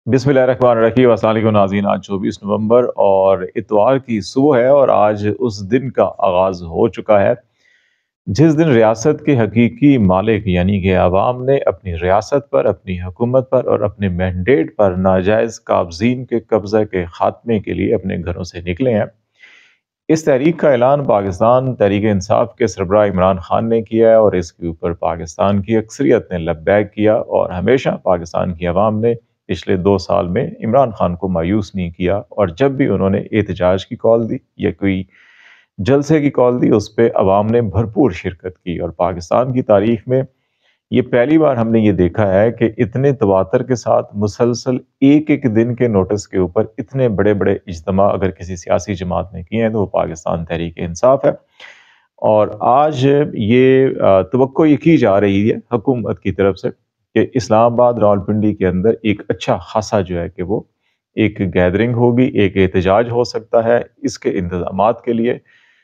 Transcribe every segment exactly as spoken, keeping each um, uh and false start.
बिस्मिल्लाहिर्रहमानिर्रहीम। अस्सलाम वालेकुम नाज़रीन। आज चौबीस नवंबर और इतवार की सुबह है और आज उस दिन का आगाज़ हो चुका है जिस दिन रियासत के हकीकी मालिक यानी कि अवाम ने अपनी रियासत पर, अपनी हुकूमत पर और अपने मैंडेट पर नाजायज़ काबज़ीन के कब्ज़े के ख़ात्मे के लिए अपने घरों से निकले हैं। इस तहरीक का ऐलान पाकिस्तान तहरीक इंसाफ के सरबराह इमरान खान ने किया है और इसके ऊपर पाकिस्तान की अक्सरियत ने लब्बैक किया और हमेशा पाकिस्तान की आवाम ने पिछले दो साल में इमरान खान को मायूस नहीं किया और जब भी उन्होंने एहतजाज की कॉल दी या कोई जलसे की कॉल दी उस पर अवाम ने भरपूर शिरकत की। और पाकिस्तान की तारीख में ये पहली बार हमने ये देखा है कि इतने तवातर के साथ मुसलसल एक एक दिन के नोटिस के ऊपर इतने बड़े बड़े इज्तिमा अगर किसी सियासी जमात ने किए हैं तो वो पाकिस्तान तहरीक इंसाफ है। और आज ये तवक्को ये की जा रही है हुकूमत की तरफ से कि इस्लामाबाद रावलपिंडी के अंदर एक अच्छा खासा जो है कि वो एक गैदरिंग होगी, एक एहतजाज हो सकता है। इसके इंतजामात के लिए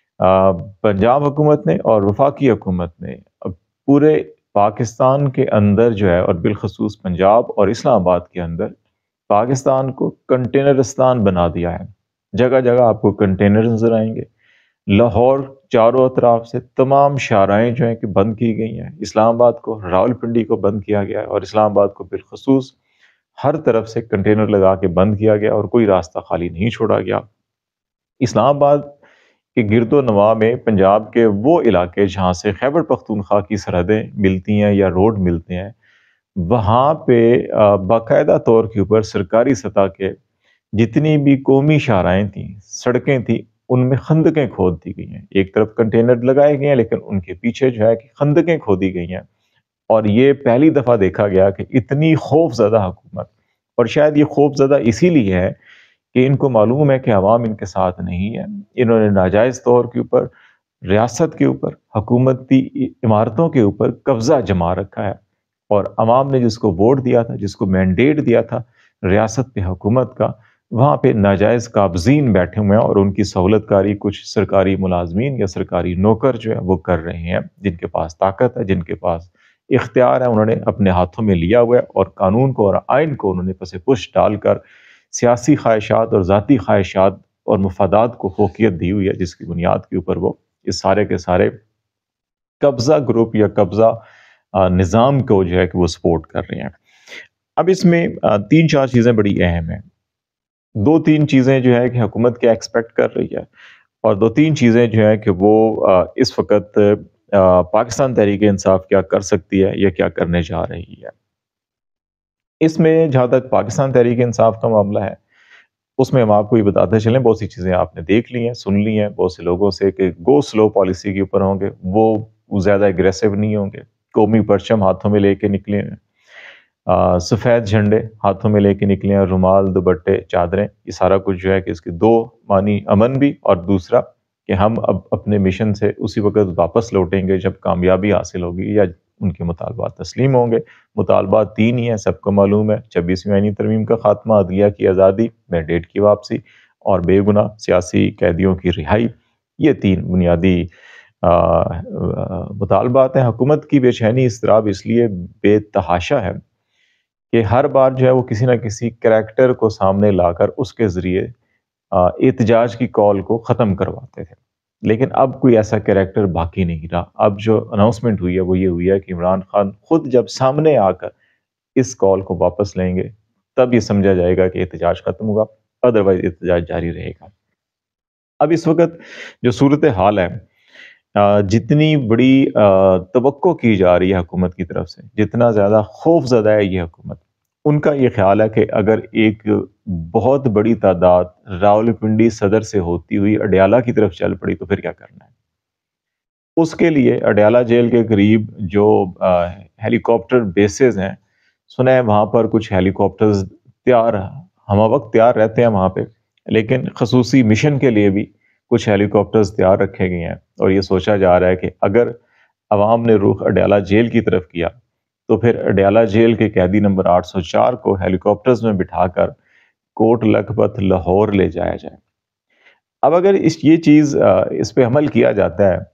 पंजाब हुकूमत ने और वफाकी हुकूमत ने पूरे पाकिस्तान के अंदर जो है और बिलखसूस पंजाब और इस्लामाबाद के अंदर पाकिस्तान को कंटेनरिस्तान बना दिया है। जगह जगह आपको कंटेनर नजर आएंगे। लाहौर चारों अतराफ से तमाम शाराएं जो हैं कि बंद की गई हैं। इस्लामाबाद को, रावलपिंडी को बंद किया गया है और इस्लामाबाद को बिलखसूस हर तरफ से कंटेनर लगा के बंद किया गया और कोई रास्ता खाली नहीं छोड़ा गया। इस्लामाबाद कि गिरदो नवा में पंजाब के वो इलाके जहाँ से खैबर पख्तूनख्वा की सरहदें मिलती हैं या रोड मिलते हैं, वहाँ पे बाकायदा तौर के ऊपर सरकारी सतह के जितनी भी कौमी शाहराएँ थीं, सड़कें थीं, उनमें खंदकें खोद दी गई हैं। एक तरफ कंटेनर लगाए गए हैं लेकिन उनके पीछे जो है कि खंदकें खोदी गई हैं। और ये पहली दफ़ा देखा गया कि इतनी खौफज़दा हुकूमत, और शायद ये खौफज़दा इसीलिए है कि इनको मालूम है कि अवाम इनके साथ नहीं है। इन्होंने नाजायज़ तौर के ऊपर रियासत के ऊपर, हुकूमती इमारतों के ऊपर कब्ज़ा जमा रखा है और अवाम ने जिसको वोट दिया था, जिसको मैंडेट दिया था रियासत पे हुकूमत का, वहाँ पे नाजायज़ काबज़ीन बैठे हुए हैं और उनकी सहूलतकारी कुछ सरकारी मुलाजमीन या सरकारी नौकर जो है वो कर रहे हैं, जिनके पास ताकत है, जिनके पास इख्तियार है, उन्होंने अपने हाथों में लिया हुआ है और कानून को और आइन को उन्होंने पसे पुश डालकर सियासी ख्वाहिशात और ज़ाती ख्वाहिशात और मफादात को फोकियत दी हुई है, जिसकी बुनियाद के ऊपर वो इस सारे के सारे कब्ज़ा ग्रुप या कब्ज़ा निज़ाम को जो है कि वो सपोर्ट कर रहे हैं। अब इसमें तीन चार चीज़ें बड़ी अहम हैं। दो तीन चीज़ें जो है कि हुकूमत क्या एक्सपेक्ट कर रही है और दो तीन चीज़ें जो है कि वो इस वक्त पाकिस्तान तहरीक इंसाफ क्या कर सकती है या क्या करने जा रही है। इसमें जहाँ तक पाकिस्तान तहरीक इंसाफ का मामला है, उसमें हम आपको ये बताते चलें, बहुत सी चीज़ें आपने देख ली हैं, सुन ली हैं बहुत से लोगों से कि गो स्लो पॉलिसी के ऊपर होंगे, वो ज़्यादा एग्रेसिव नहीं होंगे, कौमी परचम हाथों में लेके निकले हैं, सफ़ेद झंडे हाथों में लेके निकले हैं, रुमाल, दुपट्टे, चादरें, ये सारा कुछ जो है कि इसके दो मानी, अमन भी और दूसरा कि हम अब अपने मिशन से उसी वक्त वापस लौटेंगे जब कामयाबी हासिल होगी या उनके मुतालबात तस्लीम होंगे। मुतालबात तीन ही हैं, सबको मालूम है, छब्बीसवीं आईनी तरमीम का खात्मा, अदलिया की आज़ादी, मैंडेट की वापसी और बेगुनाह सियासी कैदियों की रिहाई। ये तीन बुनियादी मुतालबात हैं। हुकूमत की बेचैनी इसतराब इसलिए बेतहाशा है कि हर बार जो है वो किसी न किसी करैक्टर को सामने लाकर उसके ज़रिए एहतजाज की कॉल को ख़त्म करवाते थे, लेकिन अब कोई ऐसा कैरेक्टर बाकी नहीं रहा। अब जो अनाउंसमेंट हुई है वो ये हुई है कि इमरान खान खुद जब सामने आकर इस कॉल को वापस लेंगे तब ये समझा जाएगा कि एहतजाज खत्म हुआ, अदरवाइज एहतजाज जारी रहेगा। अब इस वक्त जो सूरत हाल है, जितनी बड़ी तवक्को की जा रही है हुकूमत की तरफ से, जितना ज़्यादा खौफज़दा है ये हुकूमत, उनका ये ख्याल है कि अगर एक बहुत बड़ी तादाद रावलपिंडी सदर से होती हुई अडयाला की तरफ चल पड़ी तो फिर क्या करना है। उसके लिए अडयाला जेल के करीब जो हेलीकॉप्टर बेसेस हैं, सुना है वहाँ पर कुछ हेलीकॉप्टर्स तैयार हम वक्त तैयार रहते हैं वहाँ पे, लेकिन खसूसी मिशन के लिए भी कुछ हेलीकॉप्टर्स तैयार रखे गए हैं। और ये सोचा जा रहा है कि अगर अवाम ने रुख अडयाला जेल की तरफ किया तो फिर अडयाला जेल के कैदी नंबर आठ सौ चार को हेलीकॉप्टर्स में बिठाकर कोट लखपत लाहौर ले जाया जाए। अब अगर इस ये चीज़ इस पे अमल किया जाता है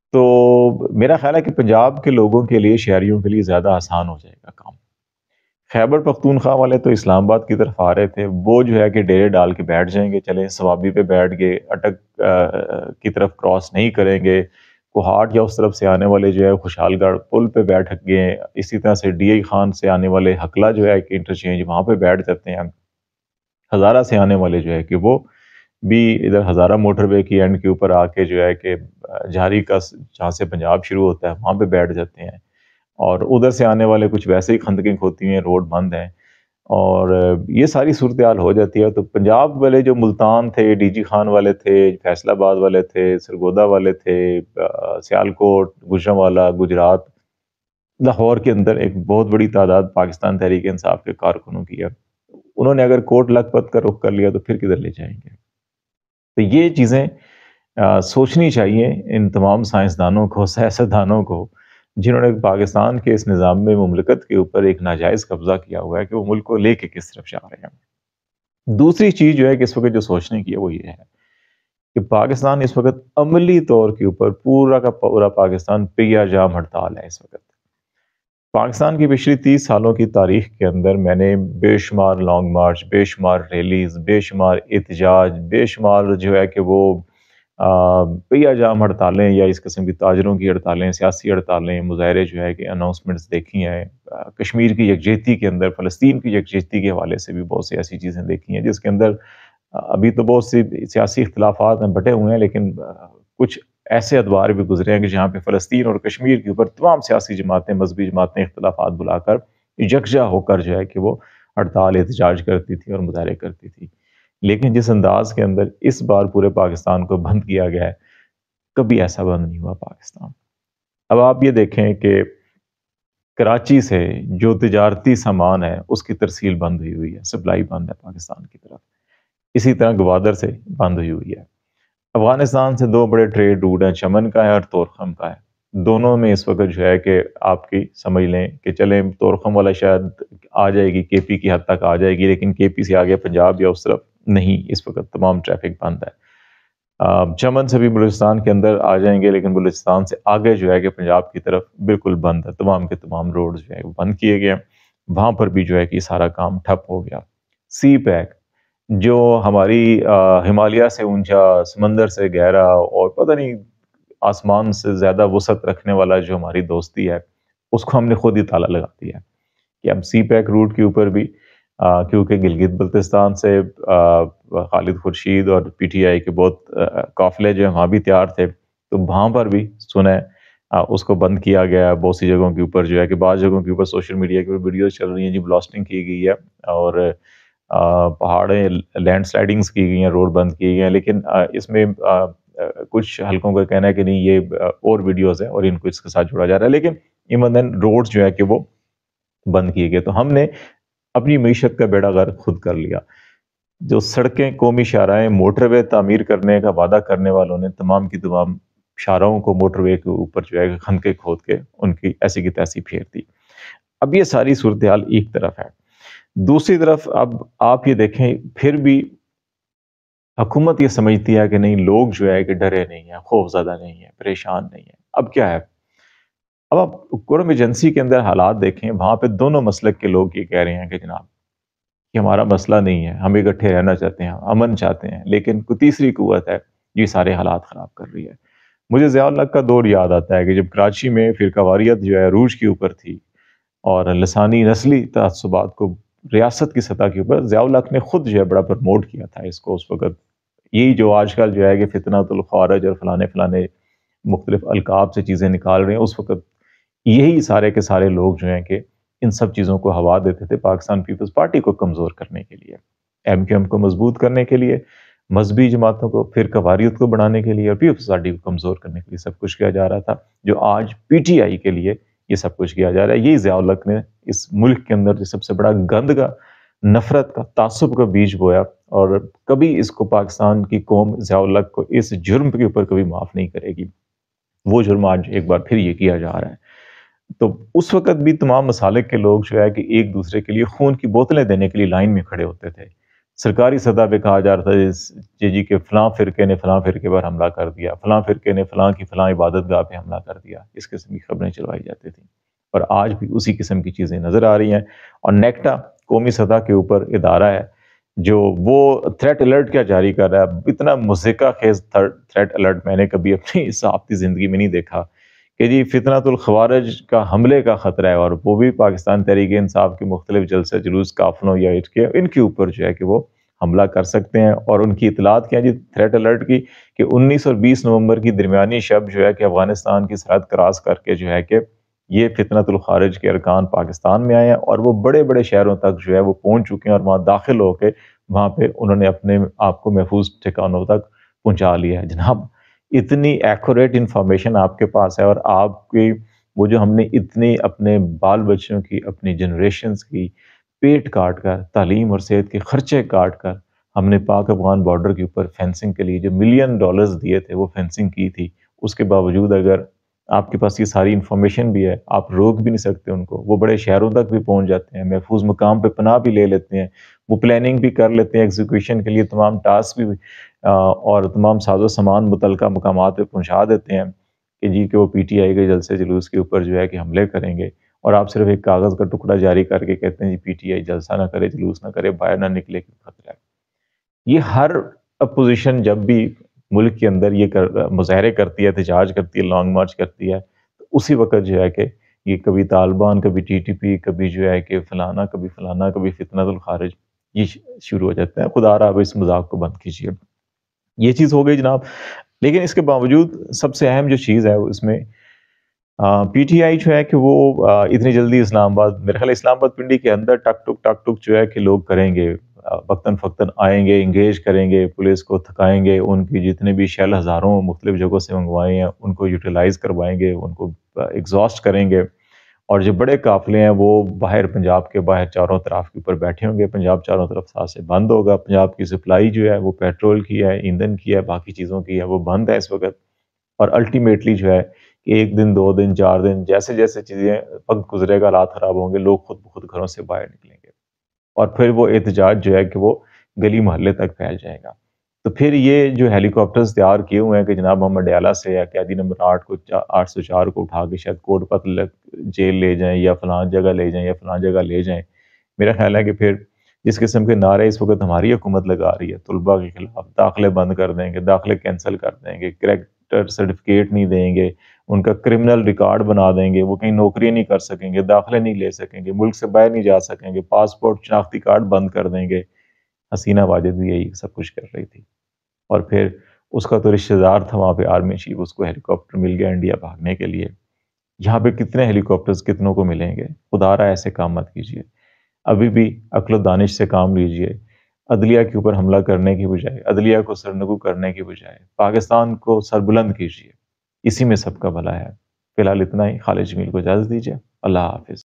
तो मेरा ख्याल है कि पंजाब के लोगों के लिए, शहरियों के लिए ज़्यादा आसान हो जाएगा काम। خیبر پختونخوا والے تو اسلام آباد کی طرف آ رہے تھے، وہ جو ہے کہ ڈیرے ڈال کے بیٹھ جائیں گے، چلیں ثوابی پہ بیٹھ گئے، اٹک کی طرف کراس نہیں کریں گے، کوہاٹ یا اس طرف سے آنے والے جو ہے خوشحال گڑھ پل پہ بیٹھ گئے، اسی طرح سے ڈی آئی خان سے آنے والے حقلہ جو ہے کہ انٹرچینج وہاں پہ بیٹھ جاتے ہیں، ہزارہ سے آنے والے جو ہے کہ وہ بھی ادھر ہزارہ موٹر وے کی اینڈ کے اوپر آ کے جو ہے کہ جھاری کا جہاں سے پنجاب شروع ہوتا ہے وہاں پہ بیٹھ جاتے ہیں، اور ادھر سے آنے والے کچھ ویسے ہی خندقیں ہوتی ہیں، روڈ بند ہیں، اور یہ ساری صورتحال ہو جاتی ہے۔ تو پنجاب والے جو ملتان تھے، ڈی جی خان والے تھے، فیصل آباد والے تھے، سرگودا والے تھے، سیالکوٹ، گوجرانوالا، گجرات، لاہور کے اندر ایک بہت بڑی تعداد پاکستان تحریک انصاف کے کارکنوں کی ہے، انہوں نے اگر کوٹ لکھپت کا رخ کر لیا تو پھر کدھر لے جائیں گے؟ تو یہ چیزیں سوچنی چاہیے ان تمام سائنسدانوں کو، سیاستدانوں کو، جنہوں نے پاکستان کے اس نظام میں مملکت کے اوپر ایک ناجائز قبضہ کیا ہوا ہے، کہ وہ ملک کو لے کے کس طرف جا رہے ہیں۔ دوسری چیز جو ہے کہ اس وقت جو سوچنے کی ہے وہ یہ ہے کہ پاکستان اس وقت عملی طور کے اوپر پورا کا پورا پاکستان پیا جام ہڑتال ہے۔ اس وقت پاکستان کی پچھلی تیس سالوں کی تاریخ کے اندر میں نے بے شمار لانگ مارچ، بے شمار ریلیز، بے شمار احتجاج، بے شمار جو ہے کہ وہ پیا جام ہڑتالیں یا اس قسم کی تاجروں کی ہڑتالیں، سیاسی ہڑتالیں، مظاہرے جو ہے کہ اناؤنسمنٹس دیکھی ہیں، کشمیر کی یکجہتی کے اندر، فلسطین کی یکجہتی کے حوالے سے بھی بہت سی ایسی چیزیں دیکھی ہیں، جس کے اندر ابھی تو بہت سی سیاسی اختلافات ہیں، بٹے ہوئے ہیں، لیکن کچھ ایسے ادوار بھی گزرے ہیں کہ جہاں پہ فلسطین اور کشمیر کے اوپر تمام سیاسی جماعتیں، مذہبی جماعتیں اختلافات بلا کر یکجا ہو کر جو ہے کہ وہ ہڑتال احتجاج کرتی تھی اور مظاہرے کرتی تھی۔ لیکن جس انداز کے اندر اس بار پورے پاکستان کو بند کیا گیا ہے، کبھی ایسا بند نہیں ہوا پاکستان۔ اب آپ یہ دیکھیں کہ کراچی سے جو تجارتی سامان ہے اس کی ترسیل بند ہوئی ہوئی ہے، سپلائی بند ہے پاکستان کی طرف، اسی طرح گوادر سے بند ہوئی ہوئی ہے۔ افغانستان سے دو بڑے ٹریڈ روٹ ہیں، چمن کا ہے اور تورخم کا ہے، دونوں میں اس وقت جو ہے کہ آپ کی سمجھ لیں کہ چلیں تورخم والا شاید آ جائے گی، کے پی کی حد تک آ جائے گی، لیکن کے پی سے آگے پنجاب یا اس طرف نہیں، اس وقت تمام ٹریفک بند ہے۔ چمن سے بھی بلوچستان کے اندر آ جائیں گے، لیکن بلوچستان سے آگے جو ہے کہ پنجاب کی طرف بالکل بند ہے، تمام کے تمام روڈ جو ہے وہ بند کیے گئے ہیں، وہاں پر بھی جو ہے کہ سارا کام ٹھپ ہو گیا۔ سی پیک جو ہماری ہمالیہ سے اونچا، سمندر سے گہرا اور پتہ نہیں آسمان سے زیادہ وسعت رکھنے والا جو ہماری دوستی ہے، اس کو ہم نے خود ہی تالا لگا دیا ہے کہ اب سی پیک روٹ کے اوپر بھی آ, کیونکہ گلگت بلتستان سے آ, خالد خورشید اور پی ٹی آئی کے بہت قافلے جو ہیں وہاں بھی تیار تھے، تو وہاں پر بھی سنیں اس کو بند کیا گیا ہے۔ بہت سی جگہوں کے اوپر جو ہے کہ بعض جگہوں کے اوپر سوشل میڈیا کے اوپر ویڈیوز چل رہی ہیں جی بلاسٹنگ کی گئی ہے اور پہاڑیں لینڈ سلائڈنگز کی گئی ہیں، روڈ بند کیے گئے ہیں، لیکن اس میں کچھ حلقوں کا کہنا ہے کہ نہیں یہ اور ویڈیوز ہیں اور ان کو اس کے ساتھ جوڑا جا رہا ہے، لیکن ایون دین روڈز جو ہے کہ وہ بند کیے گئے۔ تو ہم نے اپنی معیشت کا بیڑا غرق خود کر لیا۔ جو سڑکیں، قومی شاہراہیں، موٹر وے تعمیر کرنے کا وعدہ کرنے والوں نے تمام کی تمام شاہراہوں کو موٹر وے کے اوپر جو ہے خندقیں کھود کے ان کی ایسی کی تیسی پھیر دی۔ اب یہ ساری صورتحال ایک طرف ہے، دوسری طرف اب آپ یہ دیکھیں پھر بھی حکومت یہ سمجھتی ہے کہ نہیں، لوگ جو ہے کہ ڈرے نہیں ہیں، خوف زدہ نہیں ہیں، پریشان نہیں ہیں۔ اب کیا ہے، اب آپ کوئٹہ ایجنسی کے اندر حالات دیکھیں، وہاں پہ دونوں مسلک کے لوگ یہ کہہ رہے ہیں کہ جناب کہ ہمارا مسئلہ نہیں ہے، ہم اکٹھے رہنا چاہتے ہیں، امن چاہتے ہیں، لیکن کوئی تیسری قوت ہے یہ سارے حالات خراب کر رہی ہے۔ مجھے ضیاء الحق کا دور یاد آتا ہے کہ جب کراچی میں فرقہ واریت جو ہے عروج کے اوپر تھی اور لسانی نسلی تعصبات کو ریاست کی سطح کے اوپر ضیاء الحق نے خود جو ہے بڑا پرموٹ کیا تھا اس کو۔ اس وقت یہی جو آج کل جو ہے کہ فتنۃ الخوارج اور فلانے فلانے مختلف القاب سے چیزیں نکال رہے ہیں، اس وقت یہی سارے کے سارے لوگ جو ہیں کہ ان سب چیزوں کو ہوا دیتے تھے پاکستان پیپلز پارٹی کو کمزور کرنے کے لیے، ایم کیو ایم کو مضبوط کرنے کے لیے، مذہبی جماعتوں کو، فرقہ واریت کو بڑھانے کے لیے اور پیپلز پارٹی کو کمزور کرنے کے لیے سب کچھ کیا جا رہا تھا، جو آج پی ٹی آئی کے لیے یہ سب کچھ کیا جا رہا ہے۔ یہی ضیاء الحق نے اس ملک کے اندر جو سب سے بڑا گند کا، نفرت کا، تعصب کا بیج بویا، اور کبھی اس کو پاکستان کی قوم ضیاء الحق کو اس جرم کے اوپر کبھی معاف نہیں کرے گی۔ وہ جرم آج ایک بار پھر یہ کیا جا رہا ہے۔ تو اس وقت بھی تمام مسالک کے لوگ جو ہے کہ ایک دوسرے کے لیے خون کی بوتلیں دینے کے لیے لائن میں کھڑے ہوتے تھے۔ سرکاری سطح پہ کہا جا رہا تھا جی جی کہ فلاں فرقے نے فلاں فرقے پر حملہ کر دیا، فلاں فرقے نے فلاں کی فلاں عبادت گاہ پہ حملہ کر دیا، اس قسم کی خبریں چلوائی جاتی تھیں۔ اور آج بھی اسی قسم کی چیزیں نظر آ رہی ہیں. اور نیکٹا قومی سطح کے اوپر ادارہ ہے جو وہ تھریٹ الرٹ کیا جاری کر رہا ہے. اتنا مضحکہ خیز تھریٹ الرٹ میں نے کبھی اپنی صحافتی زندگی میں نہیں دیکھا کہ جی فتنۃ الخوارج کا حملے کا خطرہ ہے، اور وہ بھی پاکستان تحریک انصاف کے مختلف جلسے جلوس قافلوں یا ان کے اوپر جو ہے کہ وہ حملہ کر سکتے ہیں. اور ان کی اطلاعات کیا جی تھریٹ الرٹ کی کہ انیس اور بیس نومبر کی درمیانی شب جو ہے کہ افغانستان کی سرحد کراس کر کے جو ہے کہ یہ فتنۃ الخارج کے ارکان پاکستان میں آئے ہیں، اور وہ بڑے بڑے شہروں تک جو ہے وہ پہنچ چکے ہیں، اور وہاں داخل ہو کے وہاں پہ انہوں نے اپنے آپ کو محفوظ ٹھکانوں تک پہنچا لیا ہے. جناب اتنی ایکوریٹ انفارمیشن آپ کے پاس ہے، اور آپ کی وہ جو ہم نے اتنی اپنے بال بچوں کی اپنی جنریشنز کی پیٹ کاٹ کر تعلیم اور صحت کے خرچے کاٹ کر ہم نے پاک افغان بارڈر کے اوپر فینسنگ کے لیے جو ملین ڈالرز دیے تھے وہ فینسنگ کی تھی، اس کے باوجود اگر آپ کے پاس یہ ساری انفارمیشن بھی ہے آپ روک بھی نہیں سکتے ان کو. وہ بڑے شہروں تک بھی پہنچ جاتے ہیں، محفوظ مقام پہ پناہ بھی لے لیتے ہیں، وہ پلاننگ بھی کر لیتے ہیں، ایگزیکیوشن کے لیے تمام ٹاسک بھی اور تمام ساز و سامان متعلقہ مقامات پہ پہنچا دیتے ہیں کہ جی کہ وہ پی ٹی آئی کے جلسے جلوس کے اوپر جو ہے کہ حملے کریں گے، اور آپ صرف ایک کاغذ کا ٹکڑا جاری کر کے کہتے ہیں جی پی ٹی آئی جلسہ نہ کرے، جلوس نہ کرے، باہر نہ نکلے کہ خطرہ ہے. یہ ہر اپوزیشن جب بھی ملک کے اندر یہ کر مظاہرے کرتی ہے، احتجاج کرتی ہے، لانگ مارچ کرتی ہے، تو اسی وقت جو ہے کہ یہ کبھی طالبان، کبھی ٹی ٹی پی، کبھی جو ہے کہ فلانا، کبھی فلانا، کبھی فتنۃ الخارج یہ شروع ہو جاتے ہیں. خدا رہا اب اس مذاق کو بند کیجیے. یہ چیز ہو گئی جناب. لیکن اس کے باوجود سب سے اہم جو چیز ہے وہ اس میں پی ٹی آئی جو ہے کہ وہ اتنی جلدی اسلام آباد، میرے خیال اسلام آباد پنڈی کے اندر ٹک ٹک ٹک ٹک جو ہے کہ لوگ کریں گے، وقتاً فقتاً آئیں گے، انگیج کریں گے، پولیس کو تھکائیں گے، ان کی جتنے بھی شیل ہزاروں مختلف جگہوں سے منگوائے ہیں ان کو یوٹیلائز کروائیں گے، ان کو ایگزاسٹ کریں گے. اور جو بڑے قافلے ہیں وہ باہر پنجاب کے باہر چاروں طرف کے اوپر بیٹھے ہوں گے، پنجاب چاروں طرف ساتھ سے بند ہوگا. پنجاب کی سپلائی جو ہے وہ پیٹرول کی ہے، ایندھن کی ہے، باقی چیزوں کی ہے، وہ بند ہے اس وقت. اور الٹیمیٹلی جو ہے کہ ایک دن، دو دن، چار دن، جیسے جیسے چیزیں وقت گزرے گا، حالات خراب ہوں گے، لوگ خود بخود گھروں سے باہر نکلیں گے، اور پھر وہ احتجاج جو ہے کہ وہ گلی محلے تک پھیل جائے گا. تو پھر یہ جو ہیلی کاپٹرز تیار کیے ہوئے ہیں کہ جناب ہم اڈیالہ سے یا قیدی نمبر آٹھ کو آٹھ سو چار کو اٹھا کے شاید کوٹ پتل جیل لے جائیں یا فلان جگہ لے جائیں یا فلان جگہ لے جائیں. میرا خیال ہے کہ پھر جس قسم کے نعرے اس وقت ہماری حکومت لگا رہی ہے طلباء کے خلاف، داخلے بند کر دیں گے، داخلے کینسل کر دیں گے، کریکٹر سرٹیفکیٹ نہیں دیں گے، ان کا کرمنل ریکارڈ بنا دیں گے، وہ کہیں نوکری نہیں کر سکیں گے، داخلے نہیں لے سکیں گے، ملک سے باہر نہیں جا سکیں گے، پاسپورٹ شناختی کارڈ بند کر دیں گے. حسینہ واجد بھی یہی سب کچھ کر رہی تھی. اور پھر اس کا تو رشتہ دار تھا وہاں پہ آرمی چیف، اس کو ہیلی کاپٹر مل گیا انڈیا بھاگنے کے لیے. یہاں پہ کتنے ہیلی کاپٹرز کتنوں کو ملیں گے؟ خدا رہا ایسے کام مت کیجیے. ابھی بھی عقل و دانش سے کام لیجیے. عدلیہ کے اوپر حملہ کرنے کی بجائے، عدلیہ کو سرنگو کرنے کی بجائے پاکستان کو سربلند کیجیے. اسی میں سب کا بھلا ہے. فی الحال اتنا ہی. خالد جمیل کو اجازت دیجیے. اللہ حافظ.